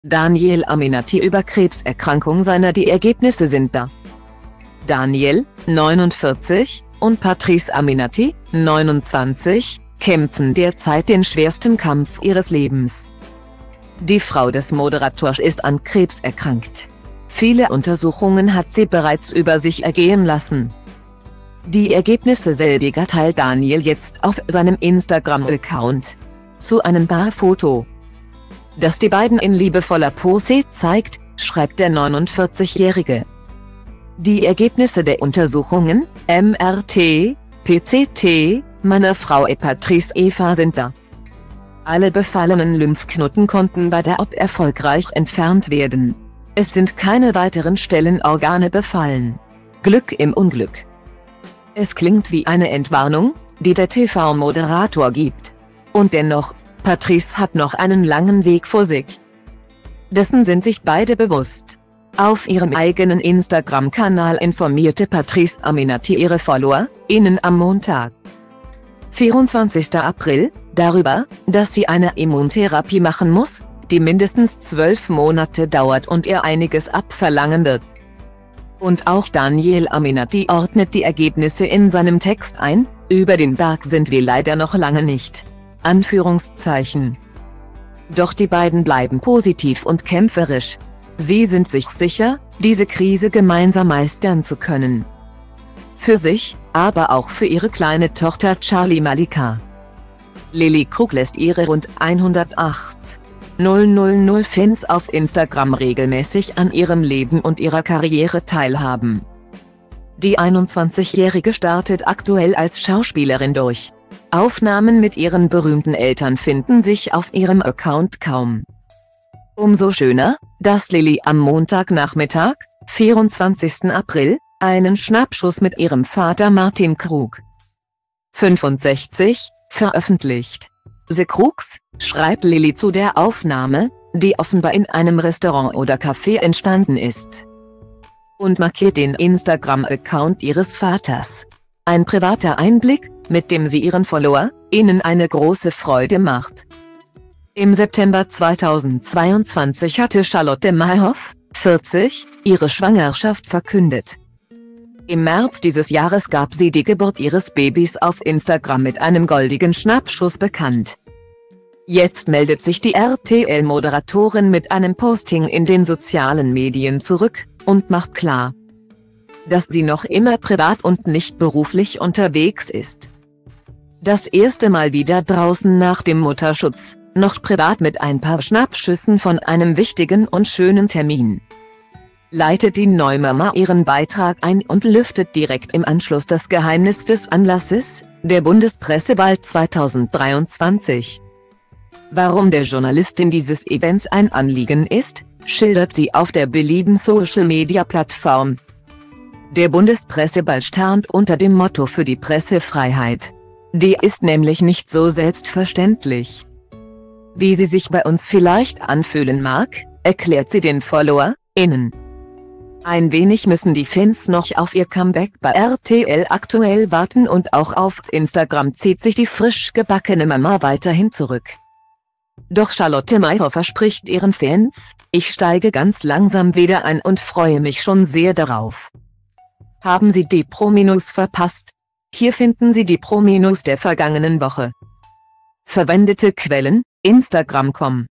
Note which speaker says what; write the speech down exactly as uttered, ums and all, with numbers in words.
Speaker 1: Daniel Aminati über Krebserkrankung seiner. Die Ergebnisse sind da. Daniel, neunundvierzig, und Patrice Aminati, neunundzwanzig, kämpfen derzeit den schwersten Kampf ihres Lebens. Die Frau des Moderators ist an Krebs erkrankt. Viele Untersuchungen hat sie bereits über sich ergehen lassen. Die Ergebnisse selbiger teilt Daniel jetzt auf seinem Instagram-Account. Zu einem Barfoto, das die beiden in liebevoller Pose zeigt, schreibt der neunundvierzigjährige. Die Ergebnisse der Untersuchungen, M R T, P C T, meiner Frau Patrice Eva sind da. Alle befallenen Lymphknoten konnten bei der O P erfolgreich entfernt werden. Es sind keine weiteren Stellenorgane befallen. Glück im Unglück. Es klingt wie eine Entwarnung, die der T V-Moderator gibt. Und dennoch, Patrice hat noch einen langen Weg vor sich. Dessen sind sich beide bewusst. Auf ihrem eigenen Instagram-Kanal informierte Patrice Aminati ihre FollowerInnen am Montag, vierundzwanzigsten April, darüber, dass sie eine Immuntherapie machen muss, die mindestens zwölf Monate dauert und ihr einiges abverlangen wird. Und auch Daniel Aminati ordnet die Ergebnisse in seinem Text ein: Über den Berg sind wir leider noch lange nicht. Anführungszeichen. Doch die beiden bleiben positiv und kämpferisch. Sie sind sich sicher, diese Krise gemeinsam meistern zu können. Für sich, aber auch für ihre kleine Tochter Charlie Malika. Lilly Krug lässt ihre rund hunderttausend Fans auf Instagram regelmäßig an ihrem Leben und ihrer Karriere teilhaben. Die einundzwanzigjährige startet aktuell als Schauspielerin durch. Aufnahmen mit ihren berühmten Eltern finden sich auf ihrem Account kaum. Umso schöner, dass Lilly am Montagnachmittag, vierundzwanzigsten April, einen Schnappschuss mit ihrem Vater Martin Krug, fünfundsechzig, veröffentlicht. The Krugs, schreibt Lilly zu der Aufnahme, die offenbar in einem Restaurant oder Café entstanden ist, und markiert den Instagram-Account ihres Vaters. Ein privater Einblick, mit dem sie ihren FollowerInnen eine große Freude macht. Im September zweitausendzweiundzwanzig hatte Charlotte Mayhoff, vierzig, ihre Schwangerschaft verkündet. Im März dieses Jahres gab sie die Geburt ihres Babys auf Instagram mit einem goldigen Schnappschuss bekannt. Jetzt meldet sich die R T L-Moderatorin mit einem Posting in den sozialen Medien zurück und macht klar, dass sie noch immer privat und nicht beruflich unterwegs ist. Das erste Mal wieder draußen nach dem Mutterschutz, noch privat mit ein paar Schnappschüssen von einem wichtigen und schönen Termin. Leitet die Neumama ihren Beitrag ein und lüftet direkt im Anschluss das Geheimnis des Anlasses, der Bundespresseball zweitausenddreiundzwanzig. Warum der Journalistin dieses Events ein Anliegen ist, schildert sie auf der beliebten Social-Media-Plattform. Der Bundespresseball stand unter dem Motto für die Pressefreiheit. Die ist nämlich nicht so selbstverständlich, wie sie sich bei uns vielleicht anfühlen mag, erklärt sie den FollowerInnen. Ein wenig müssen die Fans noch auf ihr Comeback bei R T L aktuell warten und auch auf Instagram zieht sich die frisch gebackene Mama weiterhin zurück. Doch Charlotte Mayhoff verspricht ihren Fans: Ich steige ganz langsam wieder ein und freue mich schon sehr darauf. Haben Sie die Pro-Minus verpasst? Hier finden Sie die Pro-Minus der vergangenen Woche. Verwendete Quellen: Instagram punkt com